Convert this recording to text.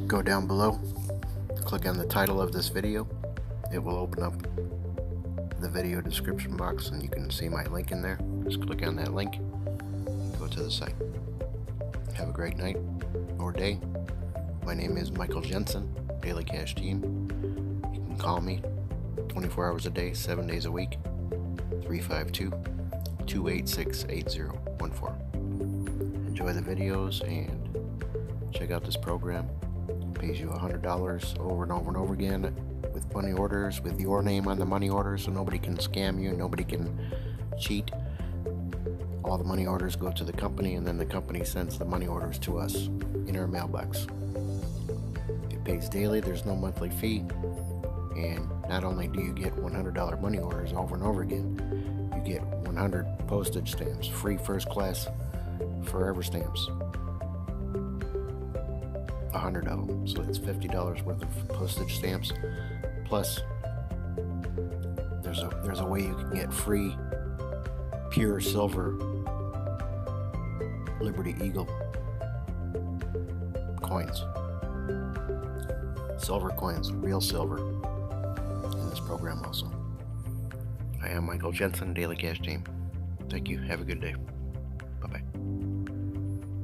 Go down below, click on the title of this video. It will open up the video description box and you can see my link in there. Just click on that link and go to the site. Have a great night or day. My name is Michael Jensen, Daily Cash Team. You can call me 24 hours a day, 7 days a week, 352-286-8014. Enjoy the videos and check out this program. It pays you $100 over and over and over again with money orders, with your name on the money order, so nobody can scam you, nobody can cheat. All the money orders go to the company, and then the company sends the money orders to us in our mailbox. It pays daily, there's no monthly fee, and not only do you get $100 money orders over and over again, you get 100 postage stamps, free first class forever stamps. 100 of them, so it's $50 worth of postage stamps. Plus, there's a way you can get free pure silver Liberty Eagle coins, silver coins, real silver, in this program also. I am Michael Jensen, Daily Cash Team. Thank you. Have a good day.